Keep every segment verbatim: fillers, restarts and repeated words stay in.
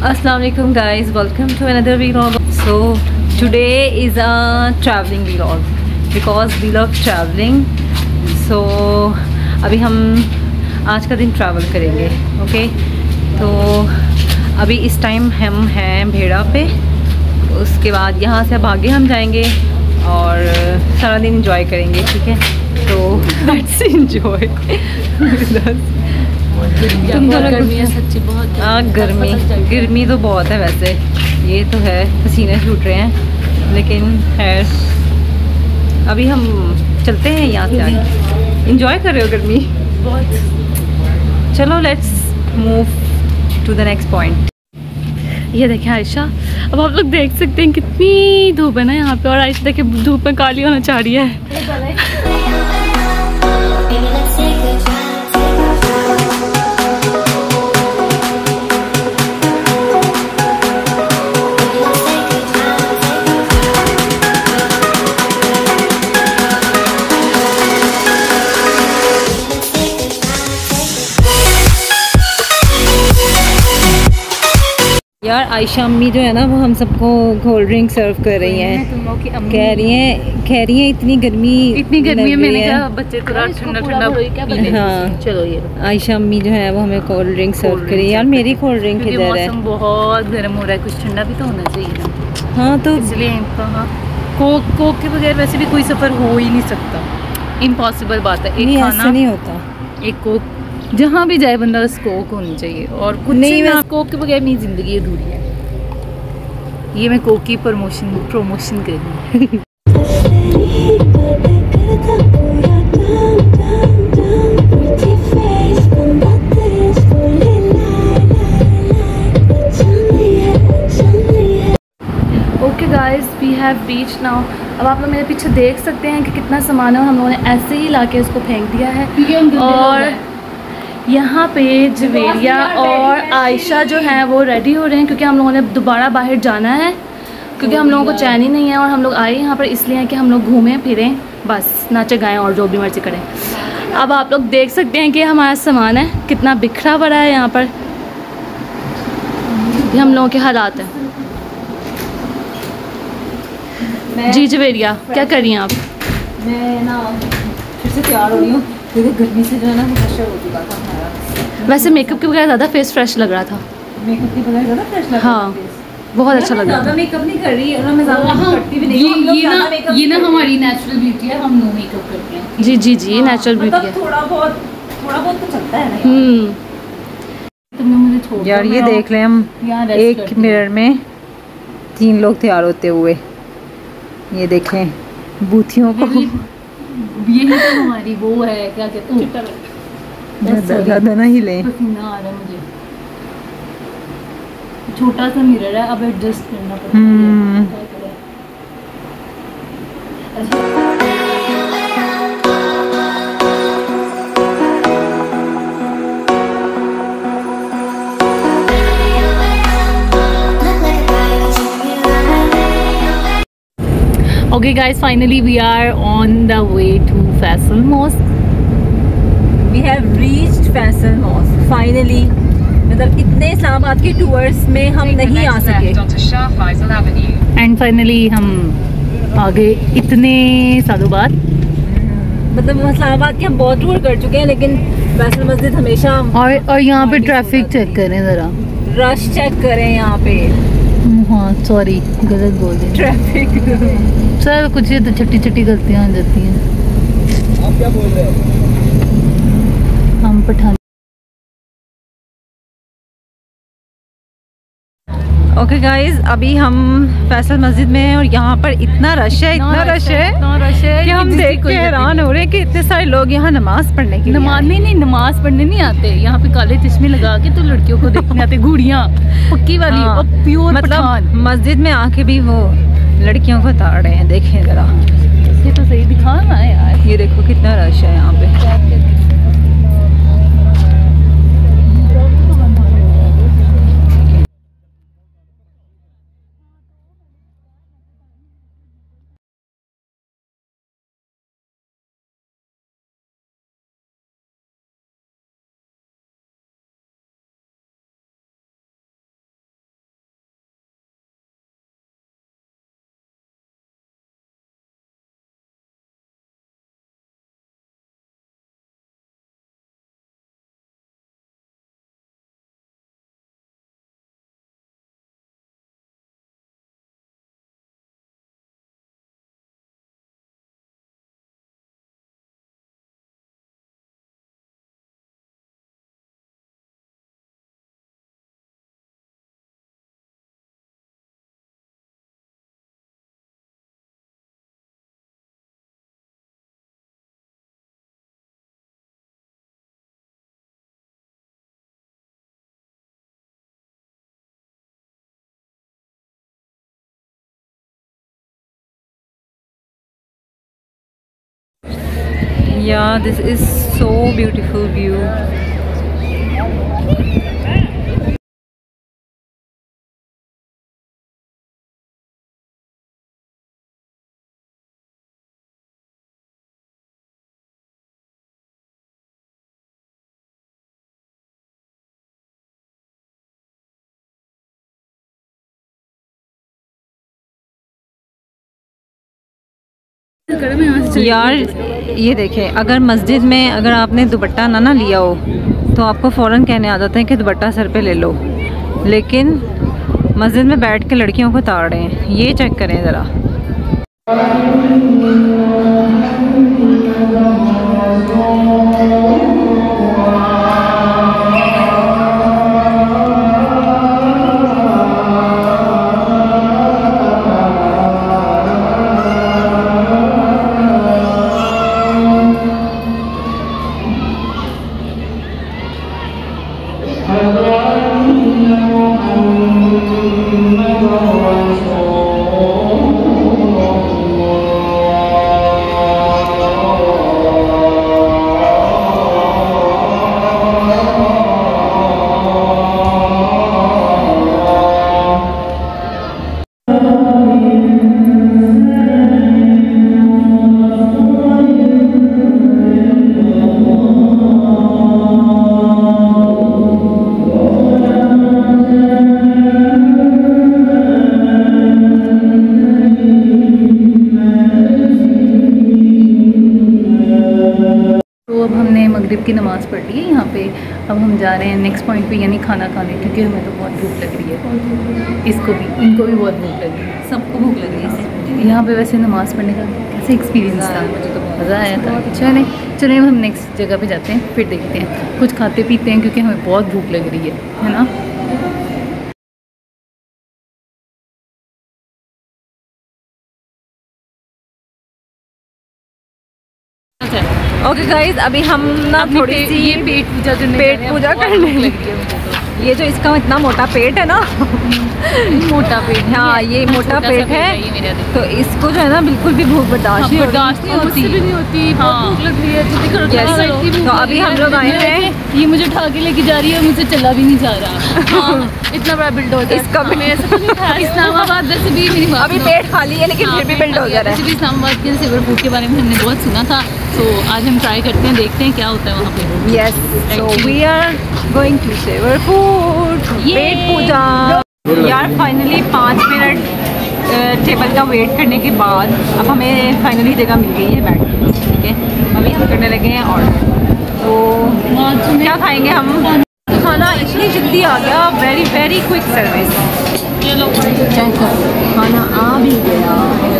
Assalamualaikum guys, welcome to another vlog. So today is a traveling vlog because we love traveling. So अभी हम आज का दिन travel करेंगे. Okay okay? तो अभी इस टाइम हम हैं भेड़ा पे. उसके बाद यहाँ से अब आगे हम जाएंगे और सारा दिन इंजॉय करेंगे. ठीक है, तो लेट्स एंजॉय. तुम तो गर्मी है सच्ची बहुत. हाँ गर्मी गर्मी तो बहुत है वैसे. ये तो है, पसीने छूट रहे हैं, लेकिन खैर अभी हम चलते हैं यहाँ से आगे. इंजॉय कर रहे हो गर्मी बहुत. चलो let's move to the next point. ये देखें आयशा, अब आप लोग देख सकते हैं कितनी धूप है ना यहाँ पे. और आयशा देखिए धूप में काली होना चाह रही है. यार आयशा अम्मी जो है ना वो हम सबको कोल्ड ड्रिंक सर्व कर रही हैं. कह रही हैं कह रही हैं इतनी गर्मी इतनी गर्मी है. मैंने कहा बच्चे थोड़ा ठंडा ठंडा. हाँ चलो ये आयशा अम्मी जो है वो हमें कोल्ड ड्रिंक सर्व करी. यार मेरी कोल्ड ड्रिंक इधर है. मौसम बहुत गर्म हो रहा है, कुछ ठंडा भी तो होना चाहिए. हाँ तो इसलिए हाँ कोक कोक के बगैर वैसे भी कोई सफ़र हो ही नहीं सकता. इम्पॉसिबल बात है. एक खाना नहीं होता, एक कोक जहाँ भी जाए बंदा बस कोक होनी चाहिए. और कुछ नहीं, मैं कोक के बगैर मेरी ज़िंदगी अधूरी है. ये मैं कोक की प्रमोशन प्रमोशन कर रही हूँ. Okay guys, we have reached now. अब आप लोग मेरे पीछे देख सकते हैं कि कितना सामान है और हम लोगों ने ऐसे ही ला के उसको फेंक दिया है. और यहाँ पे जवेरिया और आयशा जो हैं वो रेडी हो रहे हैं क्योंकि हम लोगों ने दोबारा बाहर जाना है. क्योंकि हम लोगों को चैन ही नहीं है और हम लोग आए यहाँ पर इसलिए हैं कि हम लोग घूमें फिरें, बस नाचे गाएं और जो भी मर्जी करें. अब आप लोग देख सकते हैं कि हमारा सामान है कितना बिखरा पड़ा है यहाँ पर. ये हम लोगों के हालात हैं. जी जवेरिया क्या कर रही हैं आप? मैं ना फिर से तैयार हो रही हूँ क्योंकि गर्मी से जो है ना वो प्रेशर हो चुका था हमारा. वैसे मेकअप के बगैर ज़्यादा फेस फ्रेश लग रहा था. मेकअप के बगैर ज़्यादा फ्रेश लग रहा था. हाँ बहुत अच्छा लग रहा था. ज़्यादा मेकअप नहीं कर रही है, मैं ज़्यादा करती भी नहीं. ये ये ना ये ना हमारी नेचुरल ब्यूटी है, हम नो मेकअप करते हैं. जी जी जी नेचुरल ब्यूटी है. थोड़ा बहुत थोड़ा बहुत तो चलता है ना. हम्म तुमने मुझे छोड़ यार. ये देख लें हम एक मिरर में तीन लोग तैयार होते हुए. ये देखें बूथियों को. यही तो हमारी वो है क्या कहते हैं, ज़्यादा ना ही लें. पसीना आ रहा है मुझे. छोटा सा मिरर है, अब एडजस्ट करना पड़ेगा. Okay guys, finally we are on the way to Faisal Mosque. We have reached Faisal Mosque finally. मतलब इतने इस्लामाबाद के टूर्स में हम नहीं आ सके. एंड फाइनली हम आ गए इतने सालों बाद. मतलब इस्लामाबाद के हम बहुत टूर कर चुके हैं लेकिन फैसल मस्जिद हमेशा. और और यहाँ पे ट्रैफिक चेक करें ज़रा. रश चेक करें यहाँ पे. हाँ सॉरी गलत बोल रहे. ट्रैफिक सर कुछ ये तो छोटी छोटी गलतियाँ हो जाती हैं. आप क्या बोल रहे हो? हम पठान. ओके गाइज, अभी हम फैसल मस्जिद में हैं और यहाँ पर इतना रश है इतना रश है इतना रश है कि हम देख के हैरान हो रहे हैं कि इतने सारे लोग यहाँ नमाज पढ़ने के. नमाज नहीं नहीं नमाज पढ़ने नहीं आते. यहाँ पे काले चश्मे लगा के तो लड़कियों को देखने आते. घूड़ियाँ पक्की वाली. हाँ, और प्योर मतलब मस्जिद में आके भी वो लड़कियों को ताड़ रहे हैं. देखें जरा, ये तो सही दिखा रहा है यार. ये देखो कितना रश है यहाँ पे. Yeah, this is so beautiful view. यार ये देखें, अगर मस्जिद में अगर आपने दुपट्टा ना ना लिया हो तो आपको फ़ौरन कहने आ जाते हैं कि दुपट्टा सर पे ले लो, लेकिन मस्जिद में बैठ के लड़कियों को ताड़ रहे हैं। ये चेक करें ज़रा। मगरिब की नमाज़ पढ़ ली है यहाँ पे। अब हम जा रहे हैं नेक्स्ट पॉइंट पे, यानी खाना खाने, क्योंकि हमें तो बहुत भूख लग रही है। इसको भी, इनको भी बहुत भूख लग रही है, सबको भूख लग रही है। यहाँ पे वैसे नमाज़ पढ़ने का कैसे एक्सपीरियंस था? मुझे तो मज़ा आया था। चलें चलें हम नेक्स्ट जगह पे जाते हैं, फिर देखते हैं, कुछ खाते पीते हैं, क्योंकि हमें बहुत भूख लग रही है, है ना। ओके गाइज, अभी हम ना थोड़ी सी ये पेट पूजा करने पेट पूजा करने लगी है। ये जो इसका इतना मोटा पेट है ना, मोटा पेट, हाँ ये मोटा पेट है, तो इसको जो है ना बिल्कुल भी भूख बर्दाश्त नहीं बर्दाश्त नहीं होती, भी नहीं होती, भूख लग रही है। तो अभी हम लोग आए हैं, ये मुझे उठा के लेके जा रही है, मुझे चला भी नहीं जा रहा। इतना बड़ा बिल्डोजर इसका भी इस्लामाबाद वैसे भी मेरी अभी पेट खाली है, लेकिन फिर भी बिल्डोजर है। इस्लामाबाद के सिवर फूड के बारे में हमने बहुत सुना था, तो आज हम ट्राई करते हैं, देखते हैं क्या होता है वहाँ पे। Yes, so we are going to Savour food, पेट पूजा। यार फाइनली पाँच मिनट टेबल का वेट करने के बाद अब हमें फाइनली जगह मिल गई है बैठने, ठीक है। अभी हम करने लगे हैं ऑर्डर, तो क्या खाएंगे हम? खाना इतनी जल्दी आ गया, very very quick service. Check करो, खाना आ भी गया,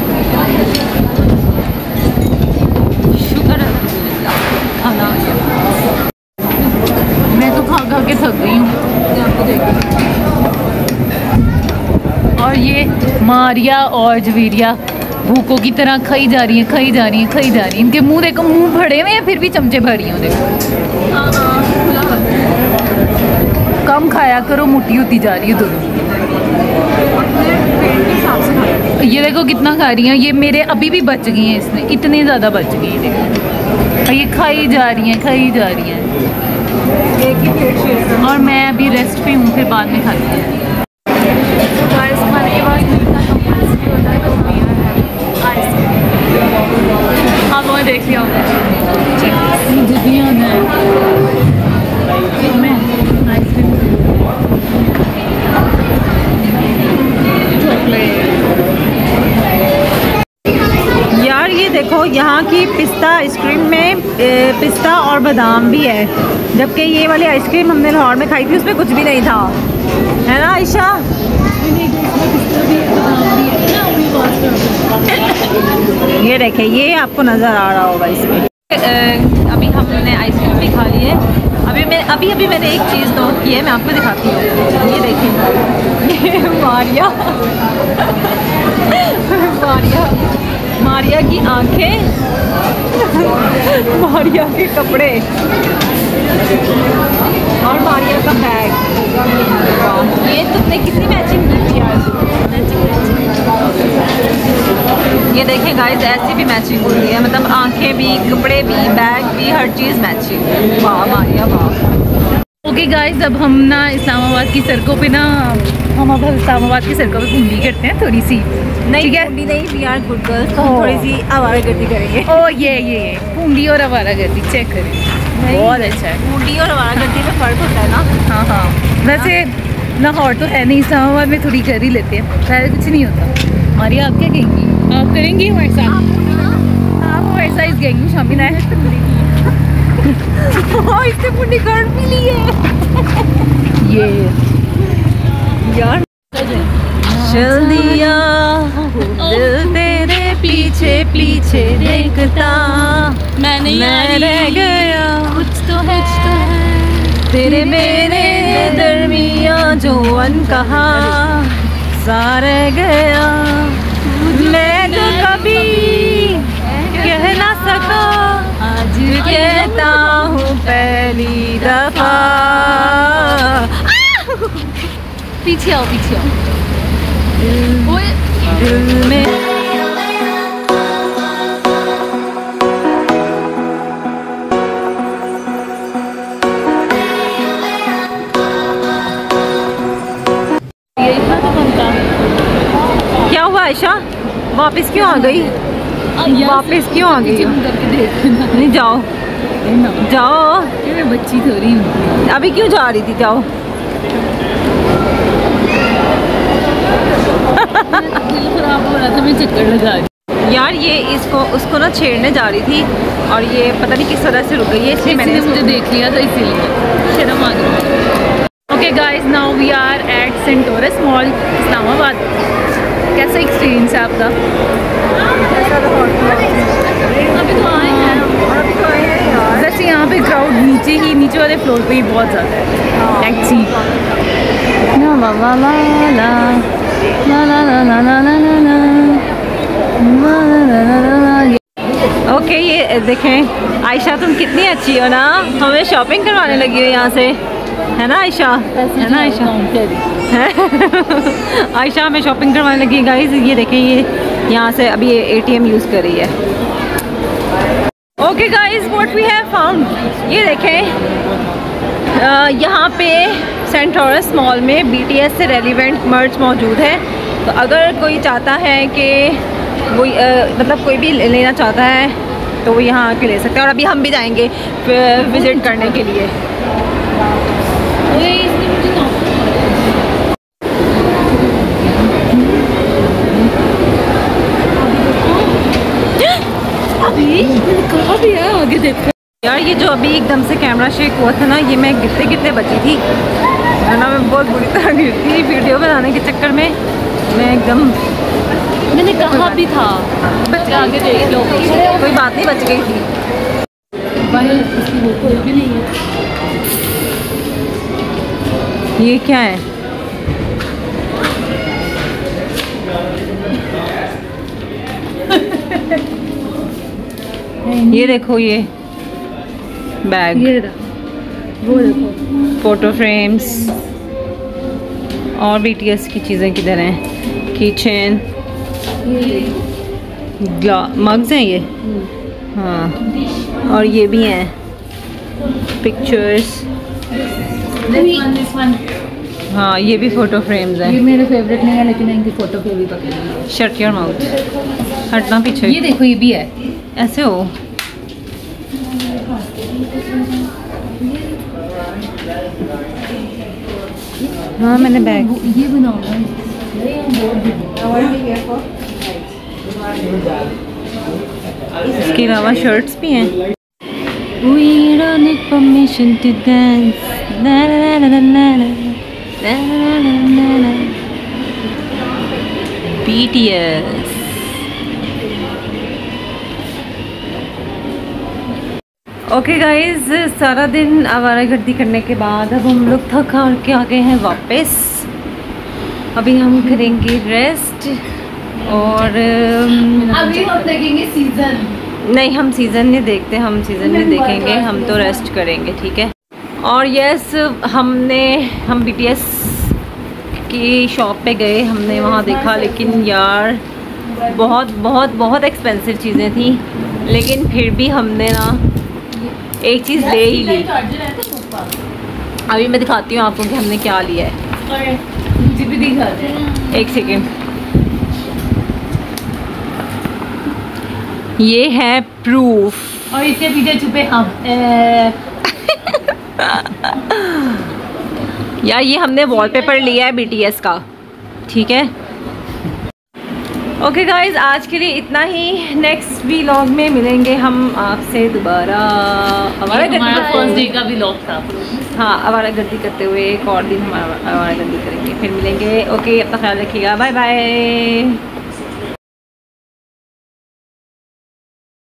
शुक्र अल्हम्दुलिल्लाह खाना आ गया। मैं तो खा खा के थक गई हूँ। और ये मारिया और जवीरिया भूखों की तरह खाई जा रही है, खाई जा रही है, खाई जा रही है। इनके मुंह देखो, मुंह भरे हुए हैं, फिर भी चमचे भरी हैं। देखो कम खाया करो, मोटी होती जा रही है दोनों। ये देखो कितना खा रही हैं, ये मेरे अभी भी बच गई हैं, इसमें इतनी ज़्यादा बच गई है। देखो ये खाई जा रही हैं, खाई जा रही हैं, और मैं अभी रेस्ट पे हूँ, फिर बाद में खाती हूँ। खाने के बाद होता है, तो आप वहाँ देख लिया मुझे भी आना है। मैं आइसक्रीम यार ये देखो, यहाँ की पिस्ता आइसक्रीम में पिस्ता और बादाम भी है, जबकि ये वाली आइसक्रीम हमने लाहौर में खाई थी, उसमें कुछ भी नहीं था, है ना आयशा? ये देखे, ये आपको नज़र आ रहा होगा इसमें। अभी हमने आइसक्रीम भी खा ली है। अभी मैं अभी अभी मैंने एक चीज़ नोट की है, मैं आपको दिखाती हूँ। ये देखिए, ये मारिया मारिया मारिया की आंखें, मारिया के कपड़े और मारिया का बैग। ये तुमने कितनी मैचिंग की थी आज? ये देखें गाइस, ऐसी भी मैचिंग होती है, मतलब आंखें भी, कपड़े भी, बैग भी, हर चीज़ मैचिंग। वाह मारिया वाह। ओके गाइस, अब हम ना इस्लामाबाद की सड़कों पे ना हम अब इस्लामाबाद की सड़कों पे घूमनी करते हैं थोड़ी सी। नहीं ठीक है, पूंडी नहीं, वी आर गुड गर्ल्स, तो हम थोड़ी सी आवारागर्दी करेंगे। ओ ये ये ये पूंडी और आवारागर्दी चेक करें, बहुत अच्छा है। पूंडी और आवारागर्दी में फ़र्क होता है ना। हाँ हाँ, वैसे लाहौर तो है नहीं, इस्लामाबाद में थोड़ी कर ही लेते हैं, पहले कुछ नहीं होता। मारिया आप क्या कहेंगी? आप करेंगी हमारे साथ? आप हमारे साथ इस गैंग में शामिल है? इससे पूंडी कर भी ली है ये यार। चल दिया दिल तेरे पीछे पीछे देखता, मैंने मैं रह गया कुछ तो है, कुछ तो है तेरे मेरे दरमिया जो अनकहा सा रह गया। मैं जो कभी कह ना सका आज कहता हूँ पहली दफा। पीछे आओ, पीछे आओ। ओए दिल में क्या हुआ आयशा, वापस क्यों आ गई? वापस क्यों आ गई? नहीं जाओ जाओ, मैं बच्ची थोड़ी हूँ। अभी क्यों जा रही थी? जाओ। दिल खराब हो रहा था, मैं चक्कर लगा रही। यार ये इसको उसको ना छेड़ने जा रही थी और ये पता नहीं किस तरह से रुक गई है, इसलिए मैंने मुझे देख लिया था, इसीलिए शर्म आ गई। Okay guys, now we are at Centaurus mall Islamabad. कैसा एक्सपीरियंस है आपका? अभी तो आए हैं, वैसे यहाँ पे क्राउड नीचे ही नीचे वाले फ्लोर पे ही बहुत ज़्यादा है। टैक्सी ला ला ला ला ला ला ला ला ला ला ला ला ला। ओके ये देखें आयशा, तुम कितनी अच्छी हो ना, हमें शॉपिंग करवाने लगी हो यहाँ से, है ना आयशा? है ना आयशा? आयशा हमें शॉपिंग करवाने लगी गाइस। ये देखें, ये यहाँ से अभी ये एटीएम यूज़ कर रही है। Okay guys, what we have found, ये देखें यहाँ पे सेंटोरस मॉल में बीटीएस से रेलिवेंट मर्च मौजूद है। तो अगर कोई चाहता है कि वो मतलब कोई भी लेना चाहता है तो वो यहाँ आके ले सकते हैं। और अभी हम भी जाएंगे विज़िट करने के लिए। कहाँ भी है, आगे देखो यार। ये जो अभी एकदम से कैमरा शेक हुआ था ना, ये मैं गिरते गिरते बची थी, वरना मैं बहुत बुरी तरह गिरती थी। वीडियो बनाने के चक्कर में मैं एकदम, मैंने कहा भी था बच्चे आगे देख लो, कोई बात नहीं, बच गई थी। कोई भी नहीं है। ये क्या है? ये देखो, ये बैग, ये वो देखो, फोटो फ्रेम्स और बीटीएस की चीज़ें किधर हैं? किचन, मग्स हैं ये, हाँ, और ये भी हैं पिक्चर्स। हाँ ये भी फ़ोटो फ्रेम्स हैं। ये मेरे फेवरेट नहीं है, लेकिन इनकी फ़ोटो पे भी पकड़ी। शट योर माउथ, हटना पीछे। ये देखो, ये भी है, ऐसे हो। हाँ मैंने बैग, ये बनाओ ना। इसके अलावा शर्ट्स भी हैं। We don't need permission to dance. Na na na na na na na na na na. B T S. Okay guys, सारा दिन आवारागर्दी करने के बाद अब हम लोग थक हार के आ गए हैं वापस। अभी हम करेंगे रेस्ट और अभी हम देखेंगे सीजन। नहीं, हम सीज़न नहीं देखते, हम सीज़न नहीं देखेंगे, हम तो रेस्ट करेंगे, ठीक है। और यस, हमने हम बीटीएस की शॉप पे गए, हमने वहाँ देखा, लेकिन यार बहुत बहुत बहुत एक्सपेंसिव चीज़ें थी, लेकिन फिर भी हमने ना एक चीज़ ले ही ली। अभी मैं दिखाती हूँ आपको कि हमने क्या लिया है। एक सेकेंड, ये है प्रूफ और इसके पीछे छुपे हम। यार ये हमने वॉलपेपर लिया है बीटीएस का, ठीक है। ओके गाइज, आज के लिए इतना ही। नेक्स्ट व्लॉग में मिलेंगे हम आपसे दोबारा। हमारा फर्स्ट डे का व्लॉग था। हाँ, आवारा गर्दी करते हुए एक और दिन हम आवारा गर्दी करेंगे, फिर मिलेंगे। ओके, अपना ख्याल रखिएगा, बाय बाय।